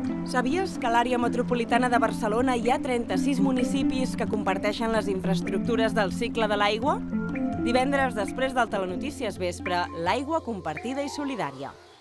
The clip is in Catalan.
Sabies que a l'àrea metropolitana de Barcelona hi ha 36 municipis que comparteixen les infraestructures del cicle de l'aigua? Divendres, després del Telenotícies Vespre, l'aigua compartida i solidària.